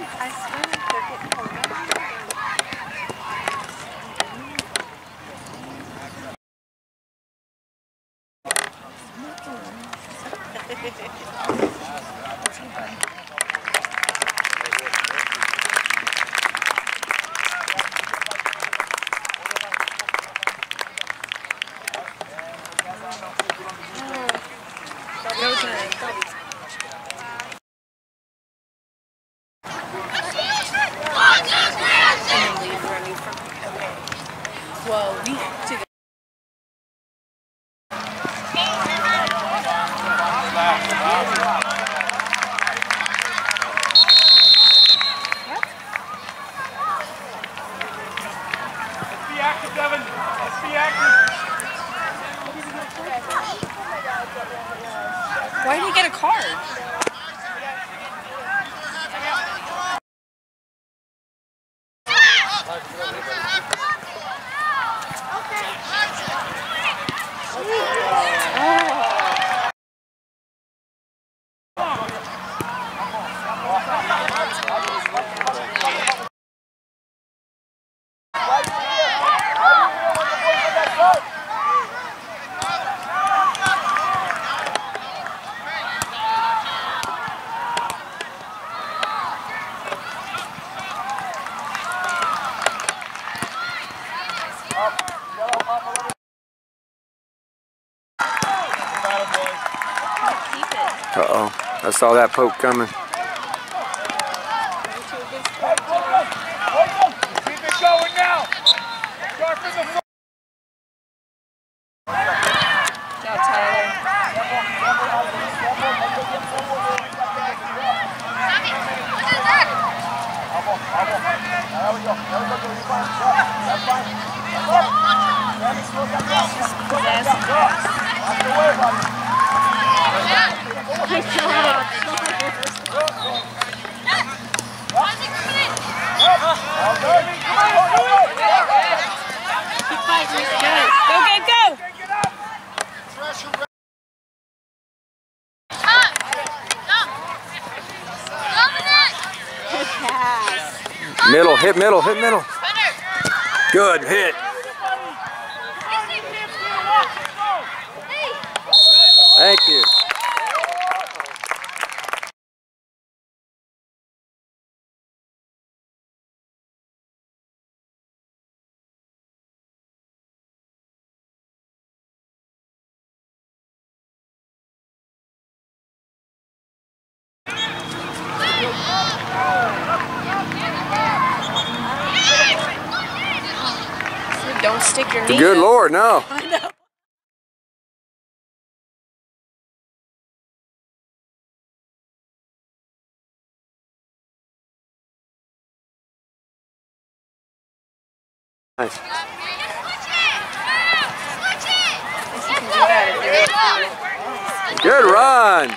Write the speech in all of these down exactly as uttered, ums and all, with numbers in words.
I swear they're getting pulled up. Go time. Well, we to the Be active, Devin. Let's be active. why did he get a card? Uh-oh. I saw that poke coming. Keep it going now. Start from the front. Now, Tyler. Go, get, go! Middle, hit middle, hit middle. Good hit. Thank you. Don't stick your knee Good up. Lord, no. I know. Nice. Good run.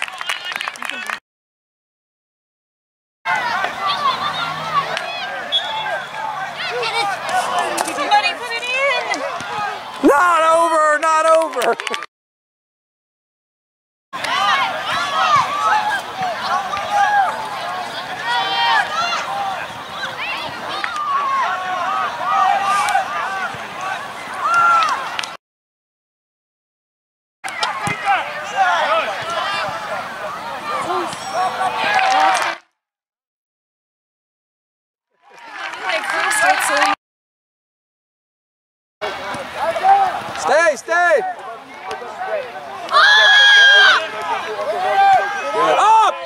Somebody put it in. Not over, not over. Stay, stay. Up.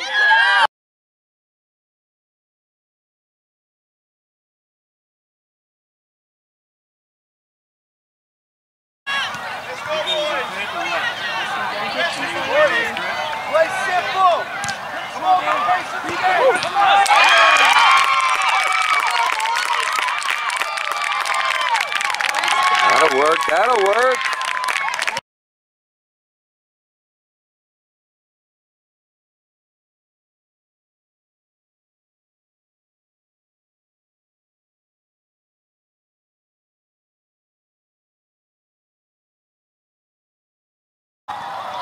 Play simple. Come on, play simple. Come on. That'll work, that'll work.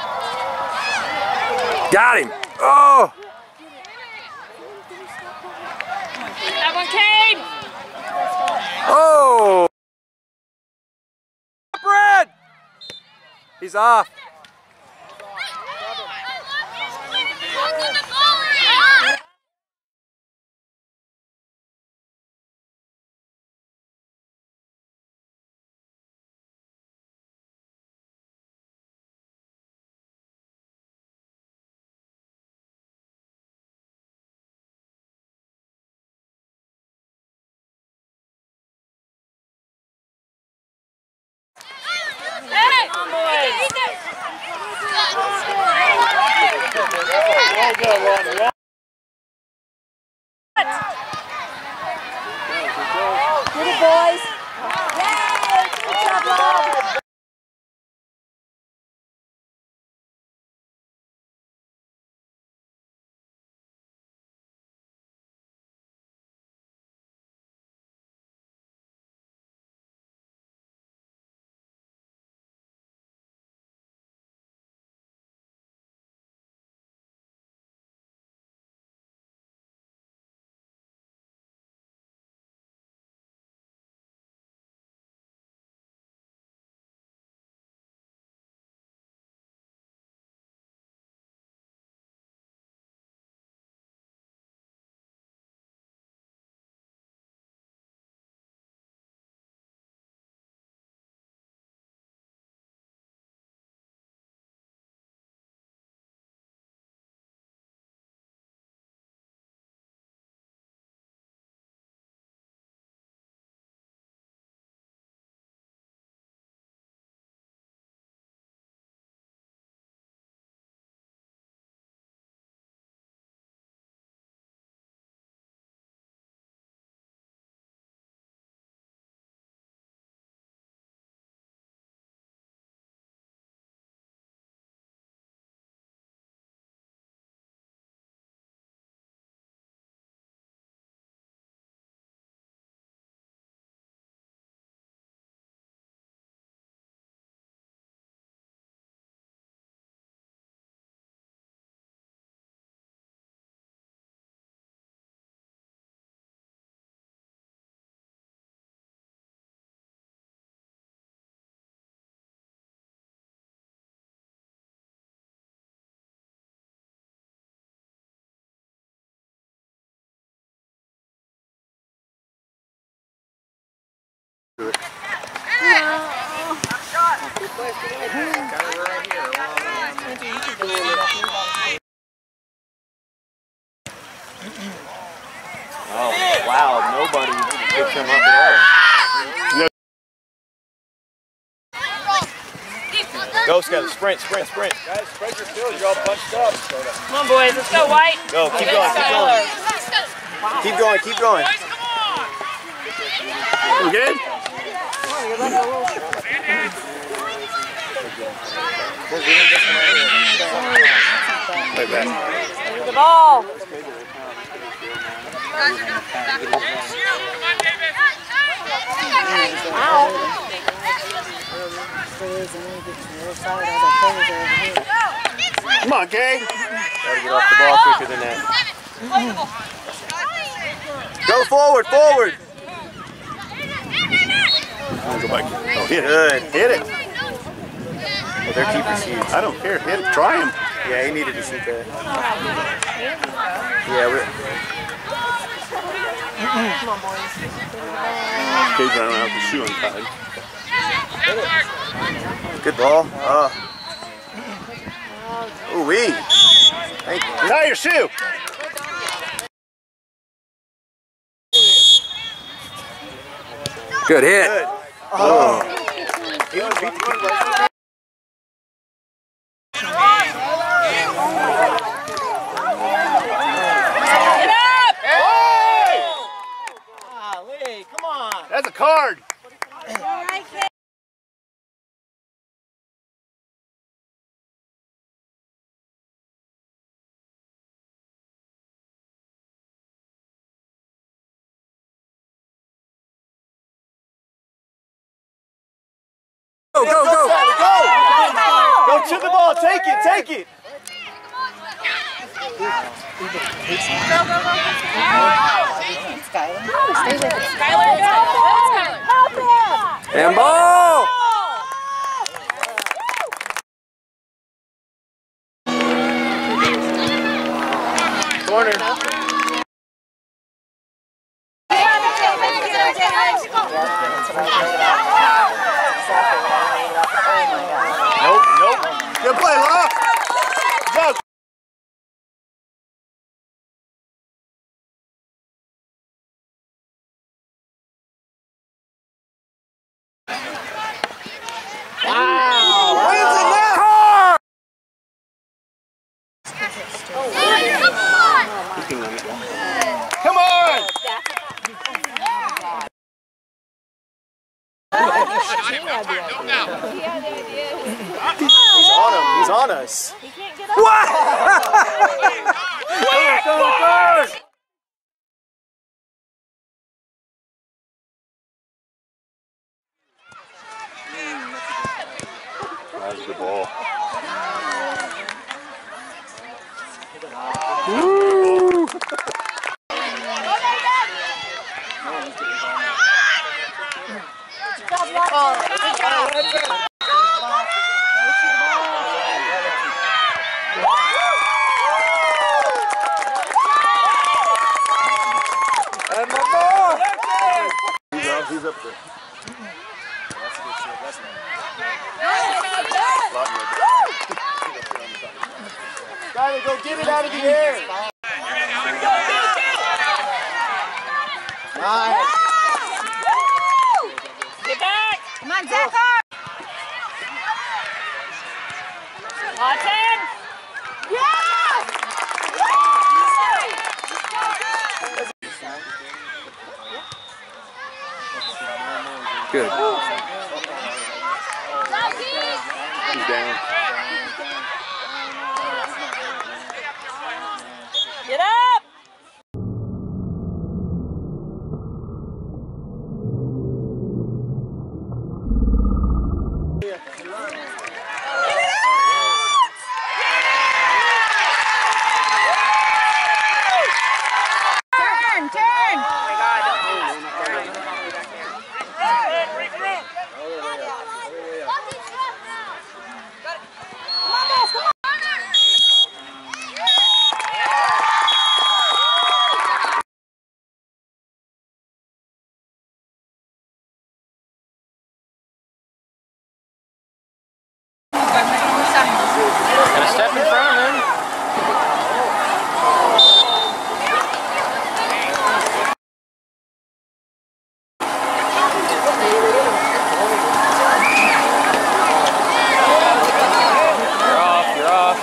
Got him. Oh! Come on, Cade! Oh! Brad! He's off. Hey! Come on, boys! Get it, boys. Yay! Good job, Rob. Oh, wow, nobody picked him up at all. Go, Scott, sprint, sprint, sprint. Guys, spread your field. You're all bunched up. Come on, boys. Let's go, White. Go, keep going, keep going. Keep going, keep going. You good? Play back. The ball. Come on, Gabe. Gotta get off the ball quicker than that. Go forward, forward. Go back. Oh, hit it. Good, hit it. Well, their keeper's huge. I don't care. Hit it. Try him. Yeah, he needed to shoot that. Yeah, we're... Come on, boys. Gabe's running around with the shoe untied. Good ball. Oh. Ooh-wee. Thank you. Tie your shoe. Good hit. Good. Oh. He was beat the keeper. Get up! Hey! Golly, come on. That's a card. Go, go, go. Go. Go to the ball. Take it, take it. And ball! Corner. Nope, nope. Good play, Love. Go. Wow. Wins it now. Come on. He's on him. He's on us. What? That was a good ball. Woo! And my ball! He's up, he's up there. That's a good shot. That's Skyler, go get it out of the air. Nice. Get back. Come on, Zach. Watson. Good. He's down. Get up. Turn, turn. Gonna step in front of him. You're off, you're off.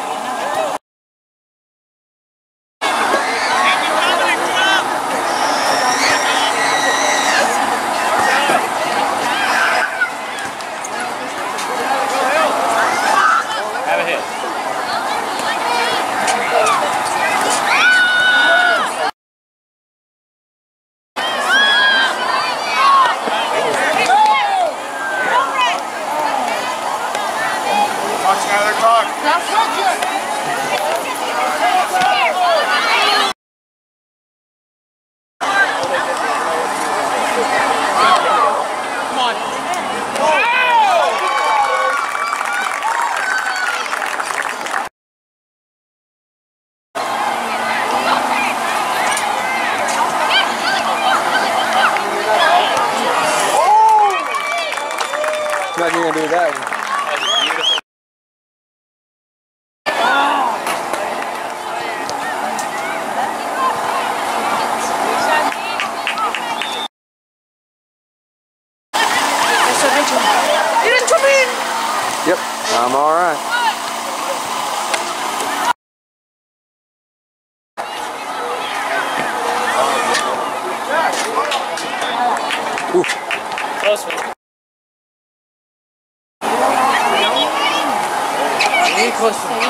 Have a hit. Talk, Skyler, talk. Nothing you gonna do with that one. Yep, I'm all right. Ooh. Close one. Close one.